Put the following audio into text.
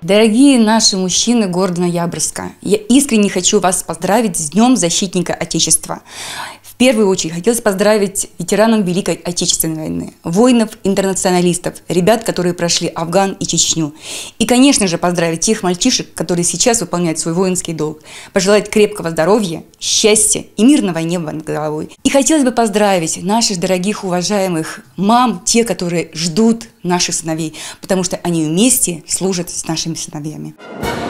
Дорогие наши мужчины города Ноябрьска, я искренне хочу вас поздравить с Днем Защитника Отечества. В первую очередь хотелось поздравить ветеранов Великой Отечественной войны, воинов-интернационалистов, ребят, которые прошли Афган и Чечню. И, конечно же, поздравить тех мальчишек, которые сейчас выполняют свой воинский долг. Пожелать крепкого здоровья, счастья и мирного неба над головой. И хотелось бы поздравить наших дорогих, уважаемых мам, те, которые ждут наших сыновей, потому что они вместе служат с нашими сыновьями.